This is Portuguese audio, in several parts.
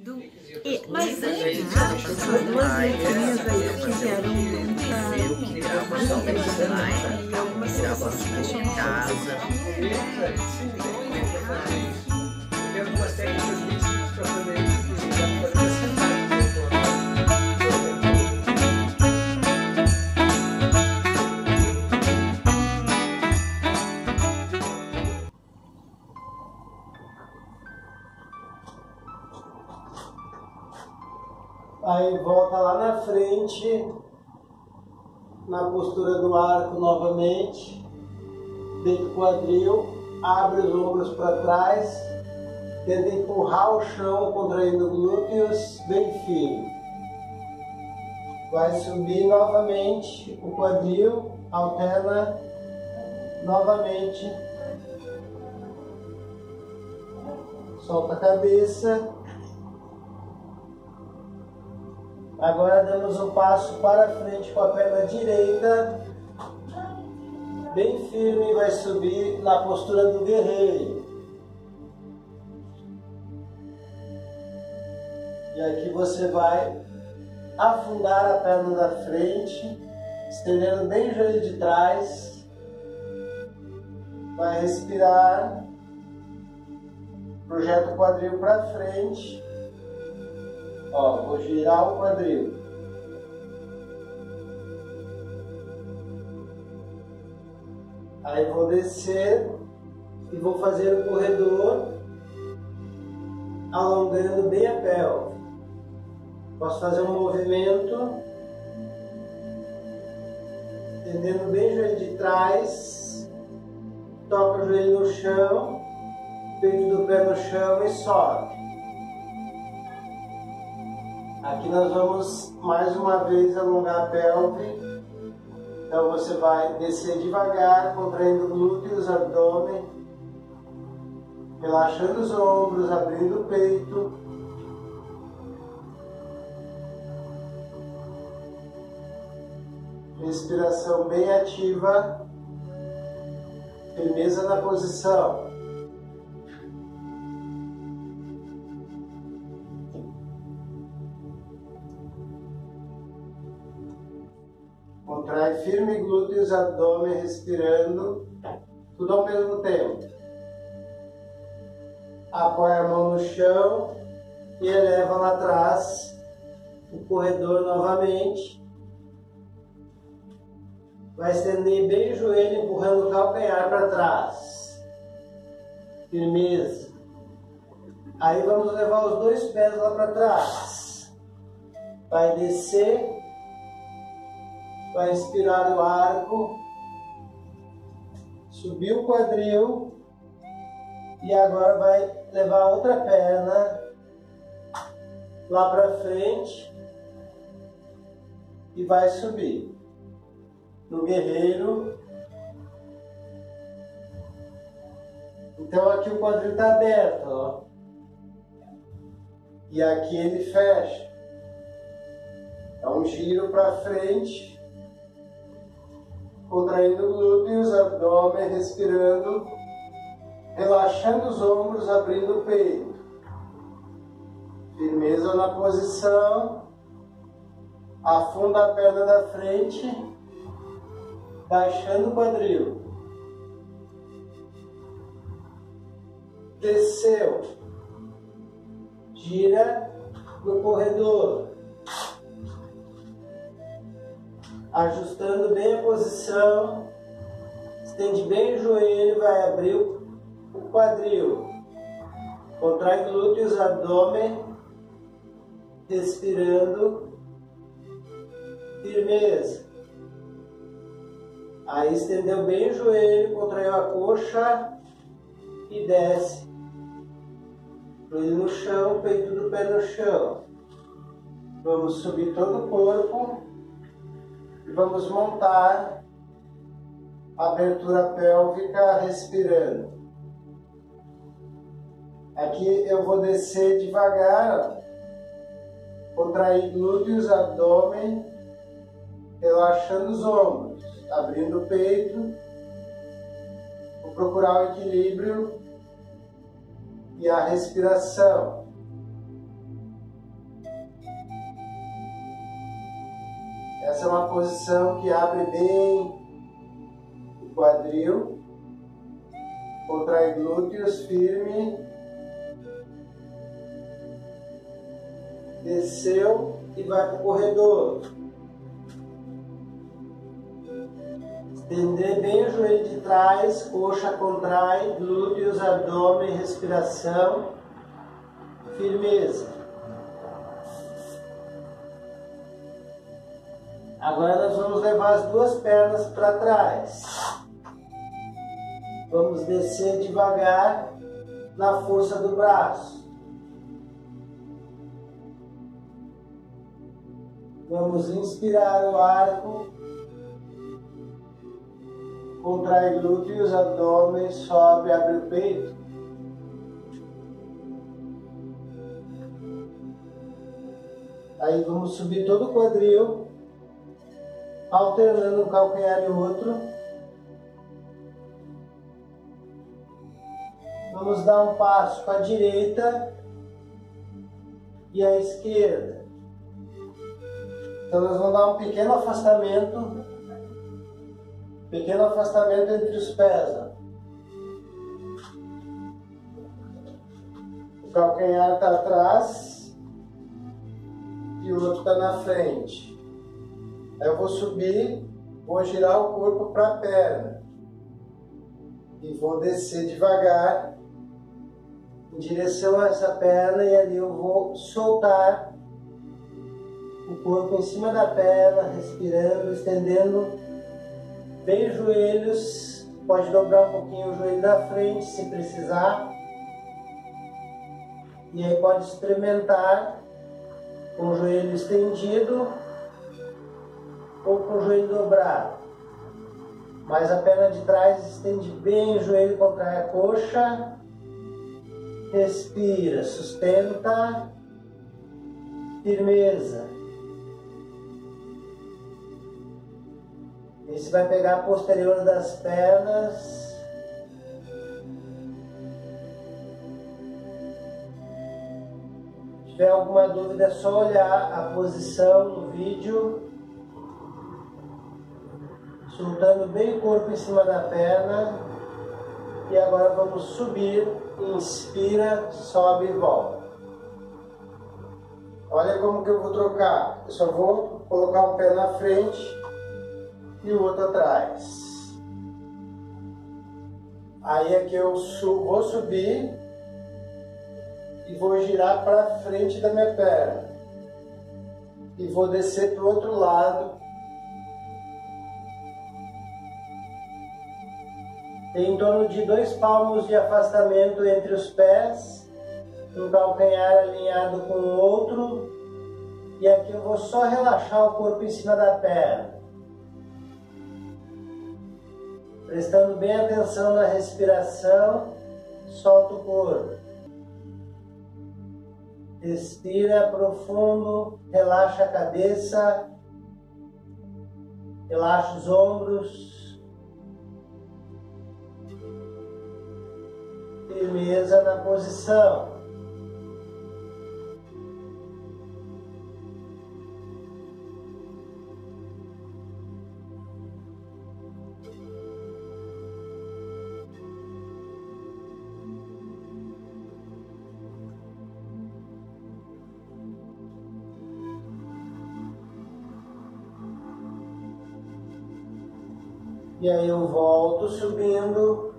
Mas essas duas letrinhas aí fizeram e algumas pessoas se questionam em casa. Tem algumas técnicas bem simples para fazer isso, Aí volta lá na frente, na postura do arco novamente, deita o quadril, abre os ombros para trás, tenta empurrar o chão contraindo glúteos bem firme. Vai subir novamente o quadril, alterna novamente, solta a cabeça. Agora damos um passo para frente com a perna direita, bem firme, e vai subir na postura do guerreiro. E aqui você vai afundar a perna da frente, estendendo bem o joelho de trás. Vai respirar, projeta o quadril para frente. Ó, vou girar o quadril. Aí vou descer e vou fazer o corredor, alongando bem a pelve. Posso fazer um movimento, estendendo bem o joelho de trás, toca o joelho no chão, peito do pé no chão e sobe. Aqui nós vamos mais uma vez alongar a pelve. Então você vai descer devagar, contraindo glúteos, abdômen, relaxando os ombros, abrindo o peito. Respiração bem ativa, firmeza na posição. Contrai firme glúteos, abdômen, respirando, tudo ao mesmo tempo. Apoia a mão no chão e eleva lá atrás o corredor novamente. Vai estender bem o joelho, empurrando o calcanhar para trás. Firmeza. Aí vamos levar os dois pés lá para trás. Vai descer. Vai inspirar o arco, subir o quadril e agora vai levar a outra perna lá para frente e vai subir. No guerreiro. Então aqui o quadril está aberto, ó. E aqui ele fecha. É um giro para frente. Contraindo glúteos, abdômen, respirando, relaxando os ombros, abrindo o peito. Firmeza na posição, afunda a perna da frente, baixando o quadril. Desceu, gira no corredor. Ajustando bem a posição, estende bem o joelho, vai abrir o quadril, contrai glúteos, abdômen, respirando, firmeza. Aí estendeu bem o joelho, contraiu a coxa e desce. Joelho no chão, peito do pé no chão. Vamos subir todo o corpo. E vamos montar a abertura pélvica respirando. Aqui eu vou descer devagar, contrair glúteos, abdômen, relaxando os ombros, abrindo o peito. Vou procurar o equilíbrio e a respiração. Essa é uma posição que abre bem o quadril, contrai glúteos firme, desceu e vai para o corredor. Estender bem o joelho de trás, coxa contrai, glúteos, abdômen, respiração, firmeza. Agora nós vamos levar as duas pernas para trás. Vamos descer devagar na força do braço. Vamos inspirar o arco. Contrai glúteos, abdômen, sobe, abre o peito. Aí vamos subir todo o quadril, alternando um calcanhar e outro. Vamos dar um passo com a direita e a esquerda. Então nós vamos dar um pequeno afastamento entre os pés. Ó. O calcanhar está atrás e o outro está na frente. Aí eu vou subir, vou girar o corpo para a perna e vou descer devagar em direção a essa perna, e ali eu vou soltar o corpo em cima da perna, respirando, estendendo bem os joelhos. Pode dobrar um pouquinho o joelho da frente se precisar, e aí pode experimentar com o joelho estendido ou com o joelho dobrado. Mas a perna de trás estende bem o joelho, contrai a coxa, respira, sustenta, firmeza. Esse vai pegar a posterior das pernas. Se tiver alguma dúvida é só olhar a posição no vídeo. Soltando bem o corpo em cima da perna. E agora vamos subir. Inspira, sobe e volta. Olha como que eu vou trocar. Eu só vou colocar um pé na frente e o outro atrás. Aí aqui eu vou subir e vou girar para frente da minha perna. E vou descer para o outro lado. Tem em torno de 2 palmos de afastamento entre os pés, um calcanhar alinhado com o outro, e aqui eu vou só relaxar o corpo em cima da perna, prestando bem atenção na respiração. Solta o corpo, respira profundo, relaxa a cabeça, relaxa os ombros. Firmeza na posição. E aí eu volto subindo.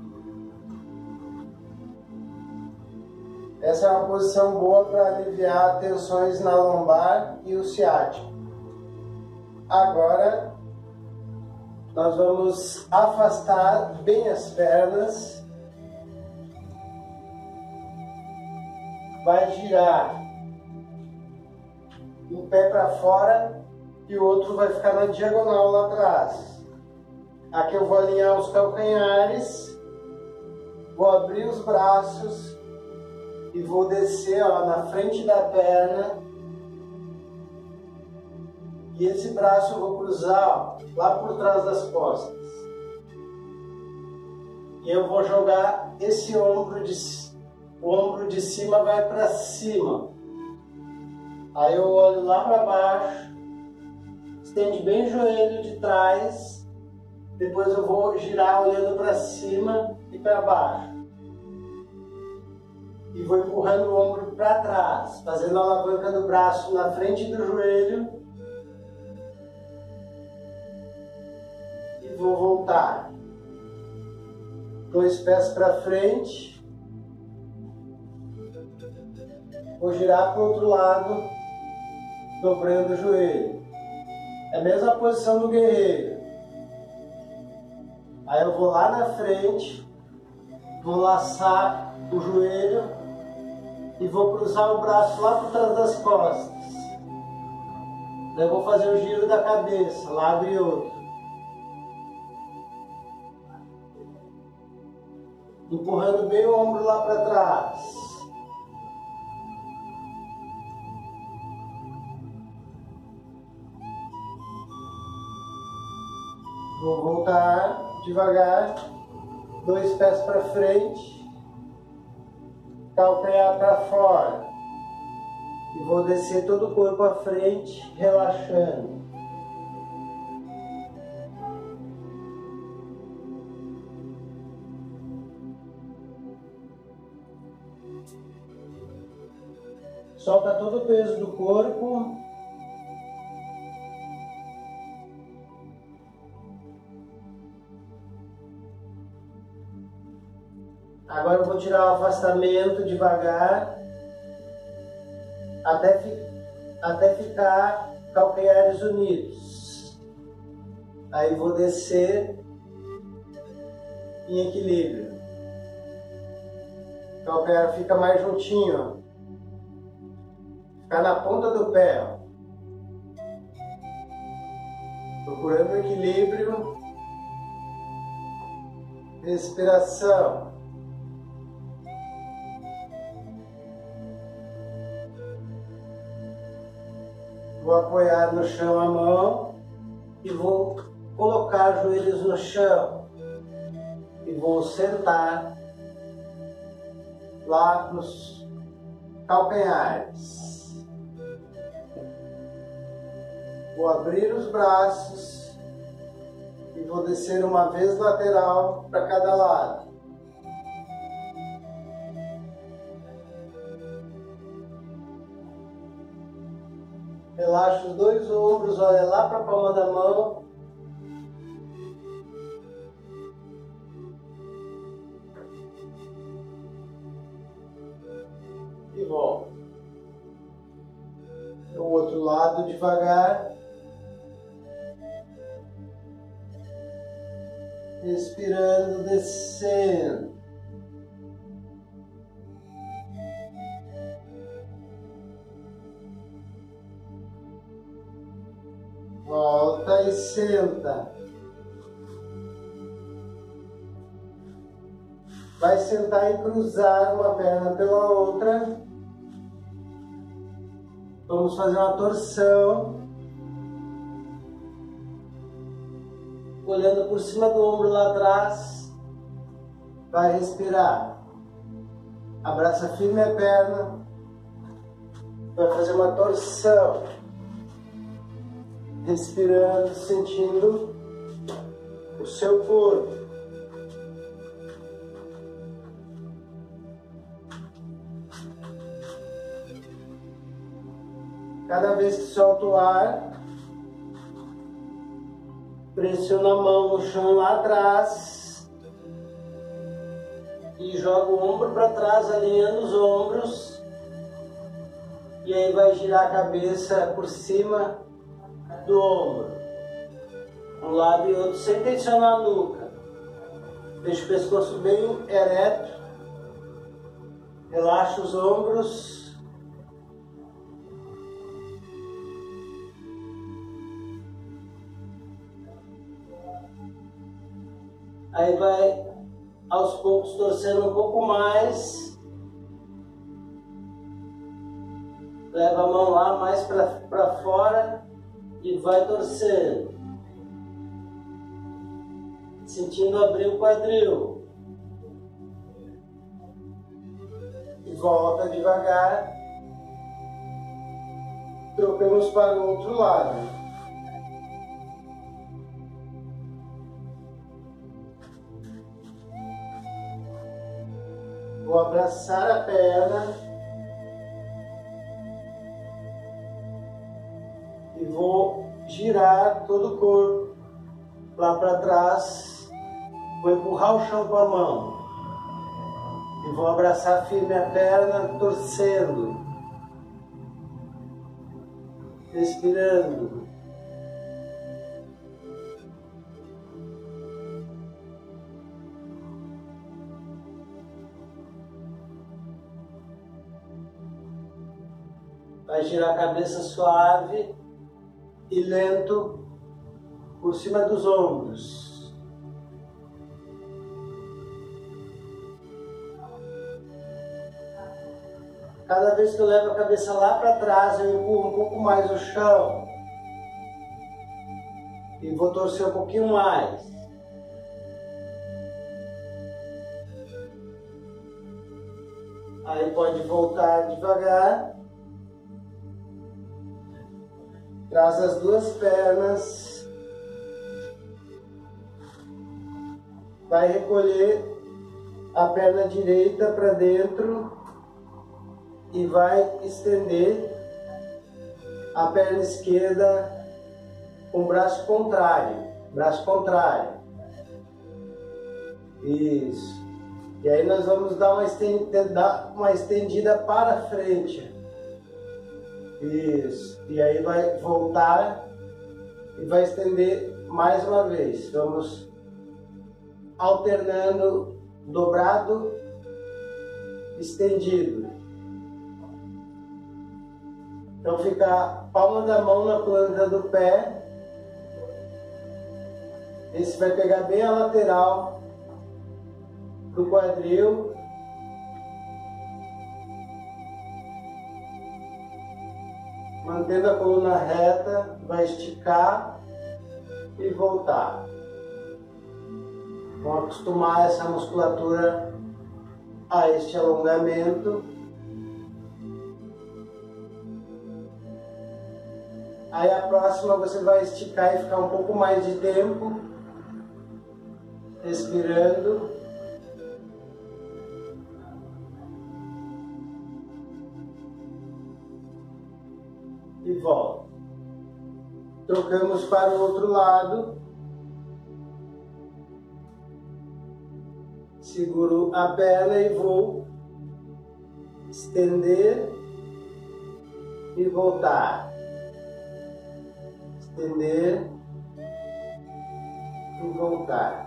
Essa é uma posição boa para aliviar tensões na lombar e o ciático. Agora, nós vamos afastar bem as pernas. Vai girar um pé para fora e o outro vai ficar na diagonal lá atrás. Aqui eu vou alinhar os calcanhares, vou abrir os braços e vou descer, ó, na frente da perna. E esse braço eu vou cruzar, ó, lá por trás das costas. E eu vou jogar esse ombro o ombro de cima vai para cima. Aí eu olho lá para baixo, estende bem o joelho de trás, depois eu vou girar olhando para cima e para baixo. E vou empurrando o ombro para trás, fazendo a alavanca do braço na frente do joelho. E vou voltar. 2 pés para frente. Vou girar para o outro lado, dobrando o joelho. É a mesma posição do guerreiro. Aí eu vou lá na frente, vou laçar o joelho e vou cruzar o braço lá por trás das costas. Daí eu vou fazer o giro da cabeça, lado e outro. Empurrando bem o ombro lá para trás. Vou voltar devagar, 2 pés para frente, calcanhar para fora. E vou descer todo o corpo à frente, relaxando. Solta todo o peso do corpo. Agora eu vou tirar o afastamento devagar, até ficar calcanhares unidos. Aí vou descer em equilíbrio. O calcanhar fica mais juntinho, ó. Ficar na ponta do pé, ó. Procurando o equilíbrio. Respiração. Vou apoiar no chão a mão e vou colocar os joelhos no chão. E vou sentar lá nos calcanhares. Vou abrir os braços e vou descer uma vez lateral para cada lado. Relaxa os 2 ombros, olha lá para a palma da mão. E volta. O outro lado devagar. Respirando, descendo. Volta e senta. Vai sentar e cruzar uma perna pela outra. Vamos fazer uma torção. Olhando por cima do ombro lá atrás. Vai respirar. Abraça firme a perna. Vai fazer uma torção. Respirando, sentindo o seu corpo. Cada vez que solta o ar, pressiona a mão no chão lá atrás e joga o ombro para trás, alinhando os ombros. E aí vai girar a cabeça por cima do ombro, um lado e outro, sem tensionar a nuca. Deixa o pescoço bem ereto, relaxa os ombros. Aí vai aos poucos torcendo um pouco mais. Leva a mão lá mais para fora e vai torcendo. Sentindo abrir o quadril. E volta devagar. Trocamos para o outro lado. vou abraçar a perna e vou girar todo o corpo lá para trás, vou empurrar o chão com a mão e vou abraçar firme a perna, torcendo, respirando. Vai girar a cabeça suave e lento por cima dos ombros. Cada vez que eu levo a cabeça lá para trás, eu empurro um pouco mais o chão. E vou torcer um pouquinho mais. Aí pode voltar devagar. Traz as duas pernas, vai recolher a perna direita para dentro e vai estender a perna esquerda com o braço contrário, Isso. E aí nós vamos dar uma estendida para frente. Isso. E aí vai voltar e vai estender mais uma vez. Vamos alternando dobrado, estendido. Então fica a palma da mão na planta do pé. Esse vai pegar bem a lateral do quadril. Mantendo a coluna reta, vai esticar e voltar. Vamos acostumar essa musculatura a este alongamento. Aí a próxima você vai esticar e ficar um pouco mais de tempo, respirando. E volta. Trocamos para o outro lado. Seguro a perna e vou estender e voltar. Estender e voltar.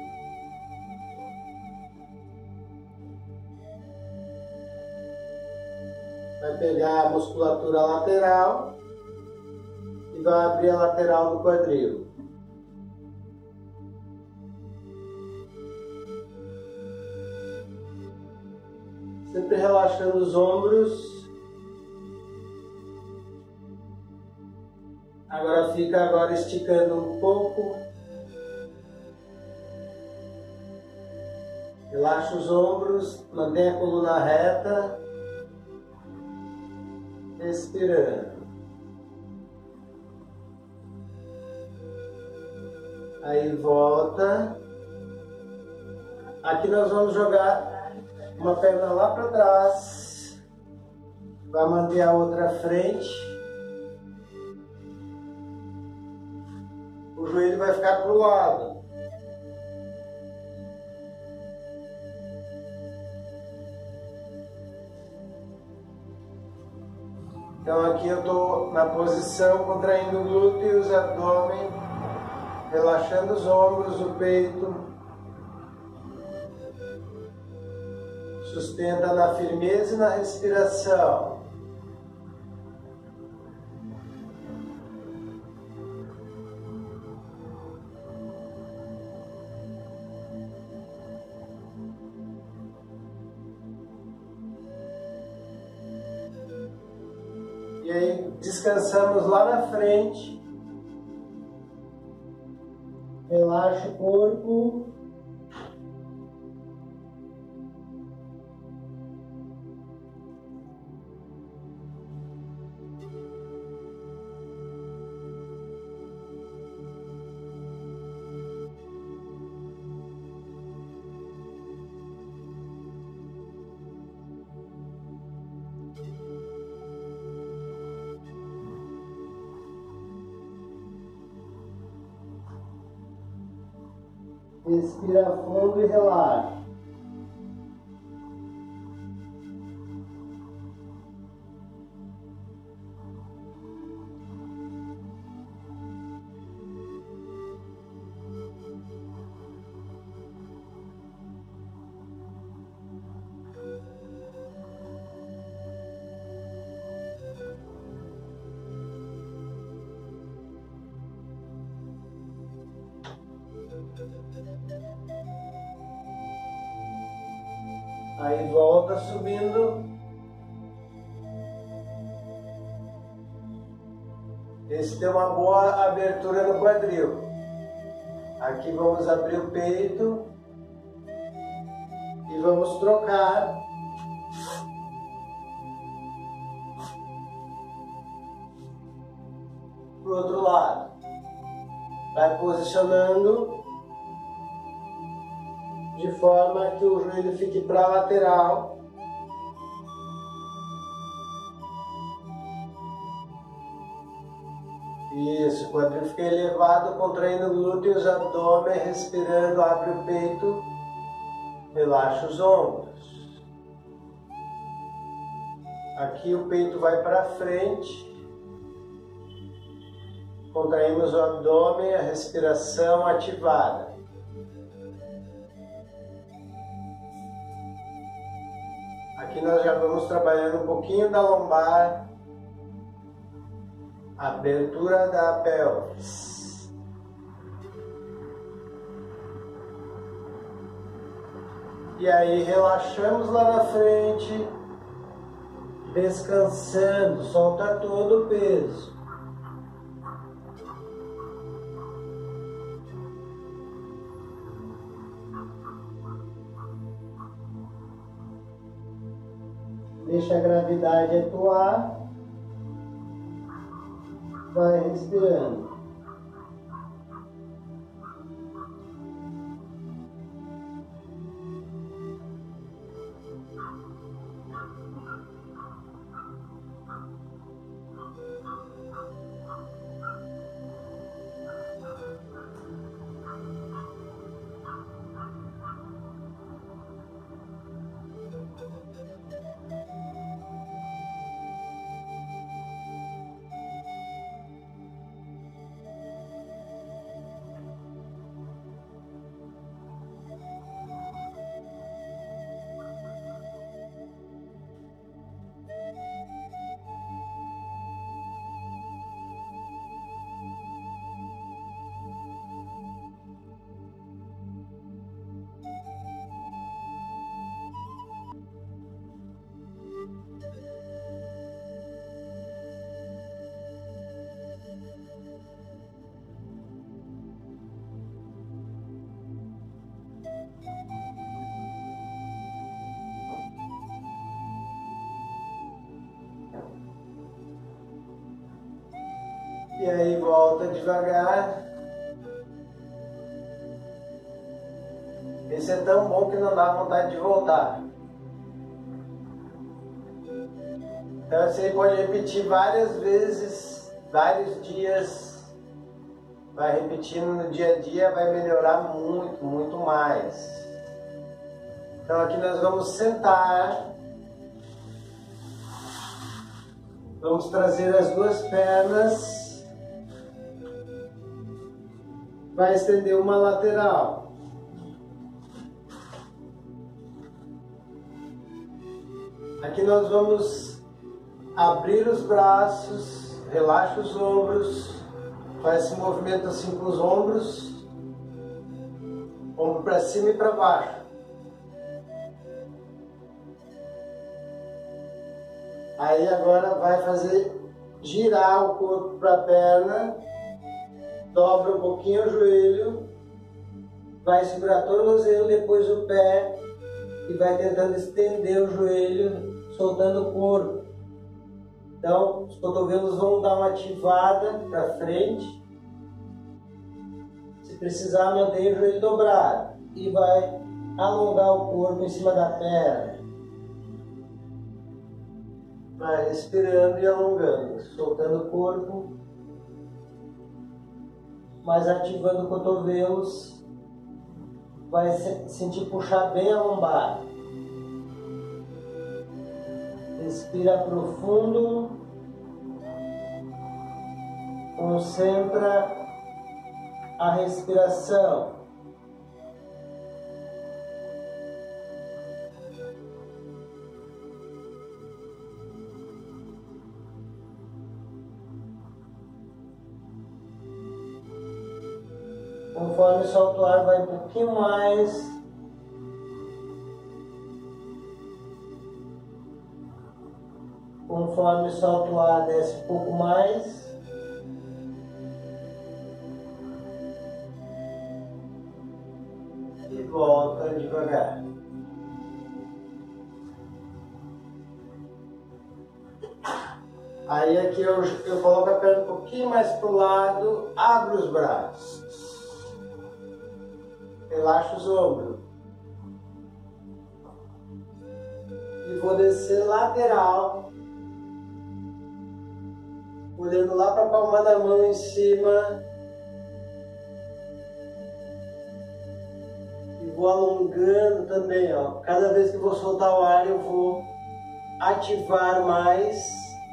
Vai pegar a musculatura lateral e vai abrir a lateral do quadril. Sempre relaxando os ombros. Agora fica esticando um pouco. Relaxa os ombros, mantém a coluna reta. Respirando. Aí volta. Aqui nós vamos jogar uma perna lá para trás. Vai manter a outra à frente. O joelho vai ficar para o lado. Então aqui eu estou na posição contraindo glúteos, abdômen, relaxando os ombros, o peito. Sustenta na firmeza e na respiração. E aí descansamos lá na frente. Relaxa o corpo. Respira fundo e relaxa. Aí volta subindo. Esse tem uma boa abertura no quadril. Aqui vamos abrir o peito e vamos trocar. Para o outro lado. Vai posicionando de forma que o joelho fique para a lateral. Isso, o quadril fica elevado, contraindo glúteos, abdômen, respirando, abre o peito, relaxa os ombros. Aqui o peito vai para frente, contraímos o abdômen, a respiração ativada. Aqui nós já vamos trabalhando um pouquinho da lombar, abertura da pelvis. E aí relaxamos lá na frente, descansando, solta todo o peso. Deixa a gravidade atuar. Vai respirando. E aí volta devagar. Esse é tão bom que não dá vontade de voltar. Então você pode repetir várias vezes, vários dias. Vai repetindo no dia a dia, vai melhorar muito, muito mais. Então aqui nós vamos sentar. Vamos trazer as duas pernas. Vai estender uma lateral. Aqui nós vamos abrir os braços, relaxa os ombros, faz esse movimento assim com os ombros, ombro para cima e para baixo. Aí agora vai fazer girar o corpo para a perna. Dobra um pouquinho o joelho, vai segurar o tornozelo, depois o pé e vai tentando estender o joelho, soltando o corpo. Então, os cotovelos vão dar uma ativada para frente. Se precisar, mantém o joelho dobrado e vai alongar o corpo em cima da perna. Vai respirando e alongando, soltando o corpo, mas ativando cotovelos vai sentir puxar bem a lombar. Respira profundo. Concentra a respiração. Conforme solta o ar, vai um pouquinho mais. Conforme solta o ar, desce um pouco mais. E volta devagar. Aí aqui eu coloco a perna um pouquinho mais para o lado, abro os braços. Relaxa os ombros. E vou descer lateral. Olhando lá para a palma da mão em cima. E vou alongando também, ó. Cada vez que vou soltar o ar, eu vou ativar mais.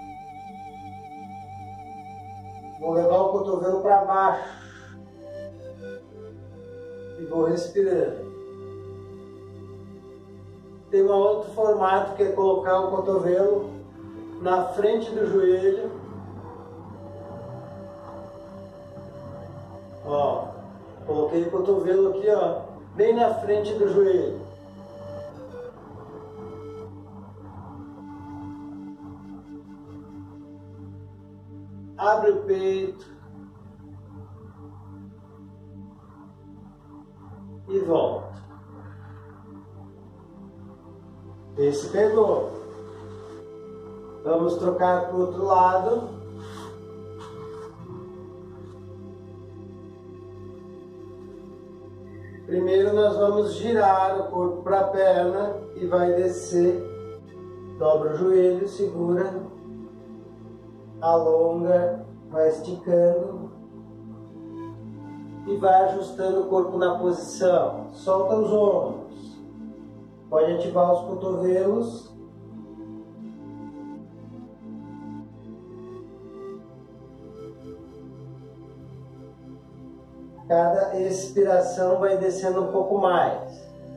Vou levar o cotovelo para baixo. E vou respirando. Tem um outro formato que é colocar o cotovelo na frente do joelho. Ó, coloquei o cotovelo aqui, ó, bem na frente do joelho. Abre o peito. E volta. Esse pegou. Vamos trocar para o outro lado. Primeiro nós vamos girar o corpo para a perna e vai descer. Dobra o joelho, segura, alonga, vai esticando. E vai ajustando o corpo na posição. Solta os ombros. Pode ativar os cotovelos. Cada expiração vai descendo um pouco mais.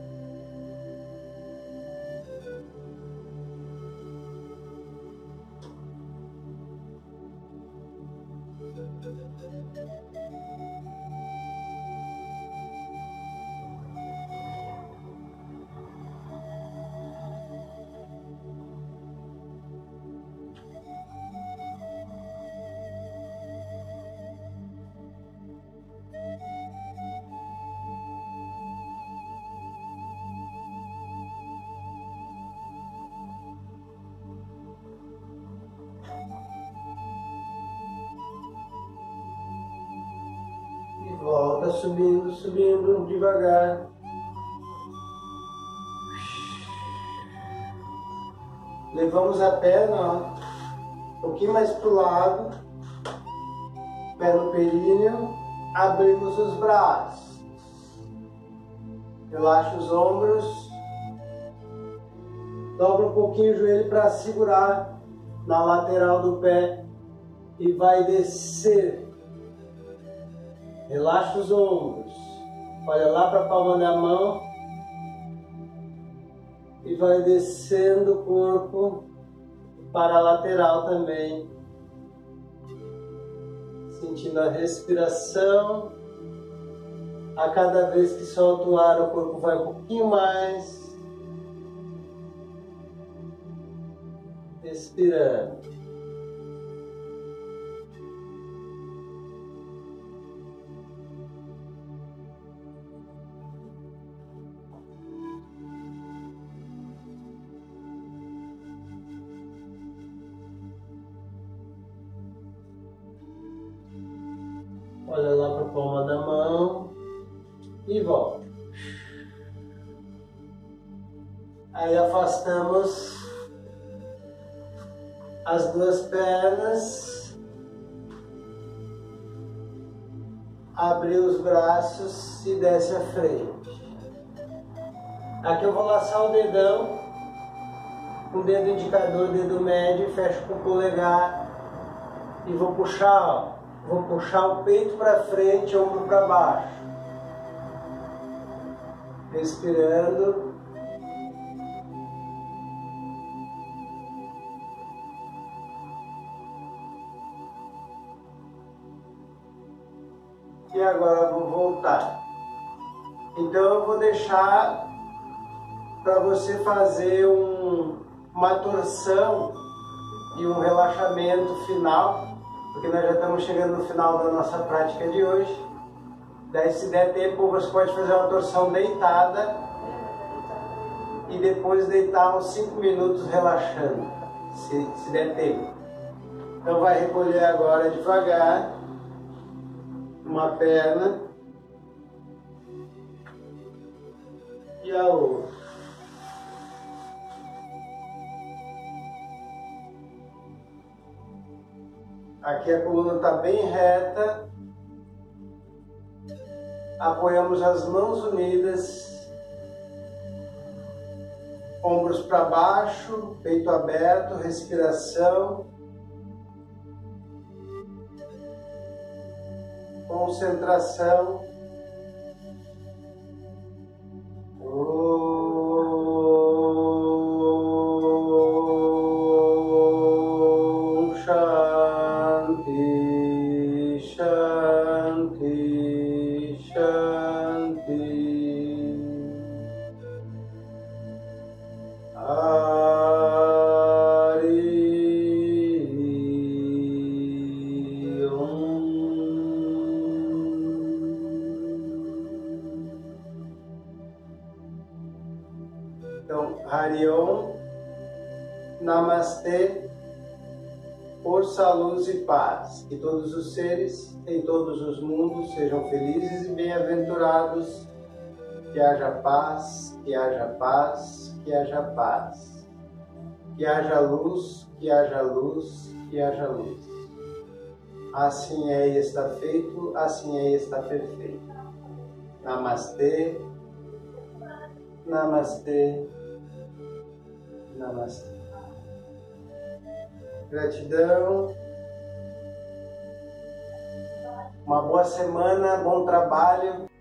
Volta subindo, subindo devagar. Levamos a perna, ó, um pouquinho mais para o lado. Pé no períneo. Abrimos os braços. Relaxa os ombros. Dobra um pouquinho o joelho para segurar na lateral do pé. E vai descer. Relaxa os ombros, olha lá para a palma da mão e vai descendo o corpo para a lateral também, sentindo a respiração. A cada vez que solta o ar, o corpo vai um pouquinho mais, respirando. Olha lá para a palma da mão e volta. Aí afastamos as duas pernas, abre os braços e desce à frente. Aqui eu vou laçar o dedão, com o dedo indicador, dedo médio, fecho com o polegar e vou puxar, ó. Vou puxar o peito para frente, ombro para baixo. Respirando. E agora vou voltar. Então eu vou deixar para você fazer uma torção e um relaxamento final, porque nós já estamos chegando no final da nossa prática de hoje. Daí, se der tempo, você pode fazer uma torção deitada e depois deitar uns 5 minutos relaxando, se der tempo. Então vai recolher agora devagar uma perna e a outra. Aqui a coluna está bem reta. Apoiamos as mãos unidas, ombros para baixo, peito aberto, respiração. Concentração. Om Shanti, Shanti, Shanti. Então, Hari Om, Namastê, força, luz e paz. Que todos os seres em todos os mundos sejam felizes e bem-aventurados. Que haja paz, que haja paz, que haja paz. Que haja luz, que haja luz, que haja luz. Assim é e está feito, assim é e está perfeito. Namastê, Namastê, Namastê. Gratidão. Uma boa semana, bom trabalho.